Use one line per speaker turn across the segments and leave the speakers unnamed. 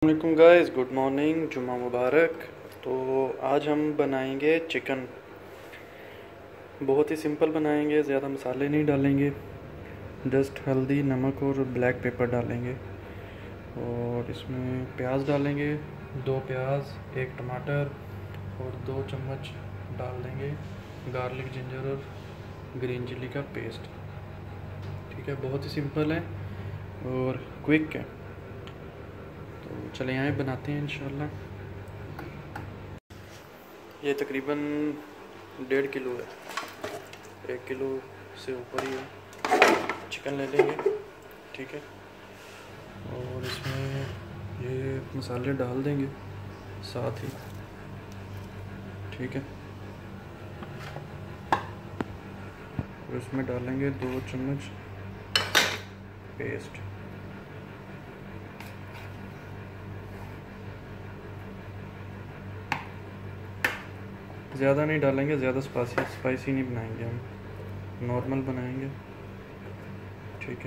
वालेकुम guys, good morning, जुम्मा मुबारक। तो आज हम बनाएंगे चिकन। बहुत ही सिंपल बनाएंगे, ज़्यादा मसाले नहीं डालेंगे, जस्ट हल्दी, नमक और ब्लैक पेपर डालेंगे। और इसमें प्याज डालेंगे, 2 प्याज, 1 टमाटर और 2 चम्मच डाल देंगे गार्लिक, जिंजर और ग्रीन चिली का पेस्ट। ठीक है, बहुत ही सिंपल है और क्विक है। तो चले आए, बनाते हैं इंशाल्लाह। ये तकरीबन 1.5 किलो है, 1 किलो से ऊपर ही है। चिकन ले लेंगे, ठीक है। और इसमें ये मसाले डाल देंगे साथ ही, ठीक है। और इसमें डालेंगे 2 चम्मच पेस्ट। ज़्यादा नहीं डालेंगे, ज़्यादा स्पाइसी नहीं बनाएंगे, हम नॉर्मल बनाएंगे, ठीक है।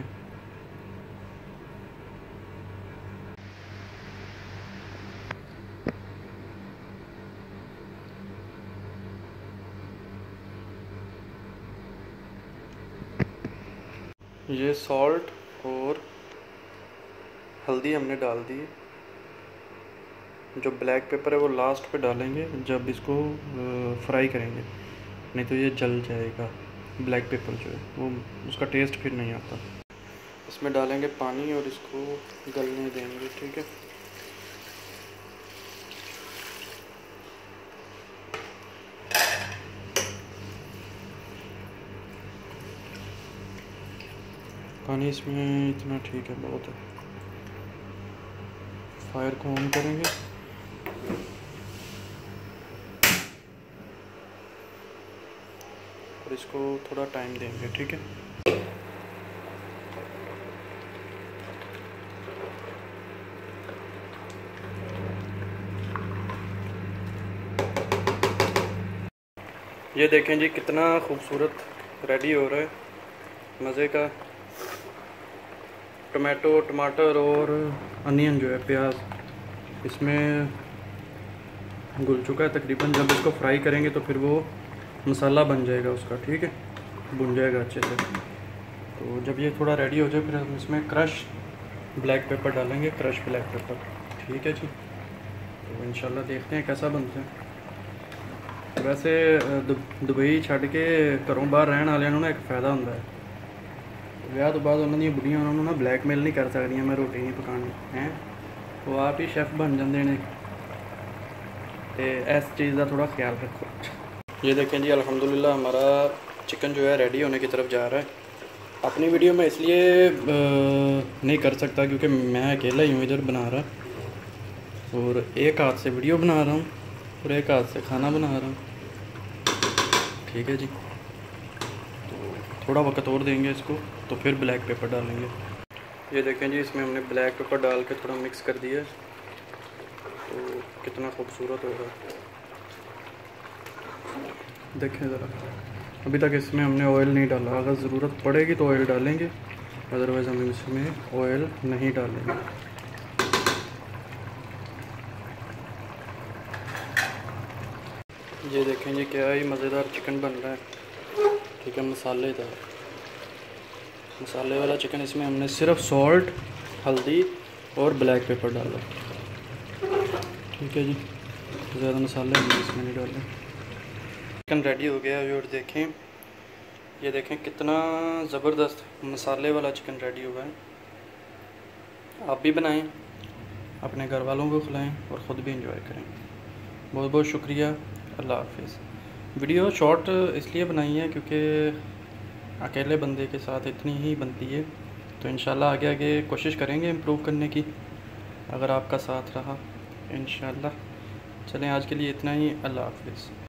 ये सॉल्ट और हल्दी हमने डाल दी। जो ब्लैक पेपर है वो लास्ट पे डालेंगे जब इसको फ्राई करेंगे, नहीं तो ये जल जाएगा। ब्लैक पेपर जो है वो, उसका टेस्ट फिर नहीं आता। इसमें डालेंगे पानी और इसको गलने देंगे, ठीक है। पानी इसमें इतना ठीक है, बहुत है। फायर को ऑन करेंगे और इसको थोड़ा टाइम देंगे, ठीक है। ये देखें जी, कितना खूबसूरत रेडी हो रहा है, मज़े का। टमाटो, टमाटर और अनियन जो है, प्याज, इसमें घुल चुका है तकरीबन। जब इसको फ्राई करेंगे तो फिर वो मसाला बन जाएगा उसका, ठीक है, भुन जाएगा अच्छे से। तो जब ये थोड़ा रेडी हो जाए फिर हम इसमें क्रश ब्लैक पेपर डालेंगे, क्रश ब्लैक पेपर, ठीक है जी। तो इंशाल्लाह देखते हैं कैसा बनता है। वैसे दुबई छड़ के घरों बाहर रहने वाले ना एक फ़ायदा होता है, ਵਿਆਹ ਤੋਂ ਬਾਅਦ ਉਹਨਾਂ ਦੀਆਂ ਬੁੱਢੀਆਂ ਉਹਨਾਂ ਨੂੰ ਨਾ ਬਲੈਕਮੇਲ ਨਹੀਂ ਕਰ ਸਕਦੀਆਂ, मैं रोटी नहीं पकानी है, वो आप ही शेफ़ बन जाते हैं। तो इस चीज़ का थोड़ा ख्याल रखो। ये देखें जी, अल्हम्दुलिल्लाह हमारा चिकन जो है रेडी होने की तरफ जा रहा है। अपनी वीडियो में इसलिए नहीं कर सकता क्योंकि मैं अकेला ही हूँ इधर बना रहा, और एक हाथ से वीडियो बना रहा हूँ और एक हाथ से खाना बना रहा हूँ, ठीक है जी। थोड़ा वक्त और देंगे इसको, तो फिर ब्लैक पेपर डालेंगे। ये देखें जी, इसमें हमने ब्लैक पेपर डाल के थोड़ा मिक्स कर दिया, तो कितना खूबसूरत होगा। देखें ज़रा, अभी तक इसमें हमने ऑयल नहीं डाला। अगर ज़रूरत पड़ेगी तो ऑयल डालेंगे, अदरवाइज़ हम इसमें ऑयल नहीं डालेंगे। ये देखें जी, क्या ही मज़ेदार चिकन बन रहा है, ठीक है। मसाले वाला चिकन। इसमें हमने सिर्फ सॉल्ट, हल्दी और ब्लैक पेपर डाला, ठीक है जी। ज़्यादा मसाले हमने इसमें नहीं डाले। चिकन रेडी हो गया और देखें, ये देखें कितना ज़बरदस्त मसाले वाला चिकन रेडी हुआ है। आप भी बनाएं, अपने घर वालों को खिलाएं और ख़ुद भी इंजॉय करें। बहुत बहुत शुक्रिया, अल्लाह हाफिज़। वीडियो शॉर्ट इसलिए बनाई है क्योंकि अकेले बंदे के साथ इतनी ही बनती है। तो इंशाल्लाह आगे आगे कोशिश करेंगे इम्प्रूव करने की, अगर आपका साथ रहा इंशाल्लाह। चलें, आज के लिए इतना ही, अल्लाह हाफिज़।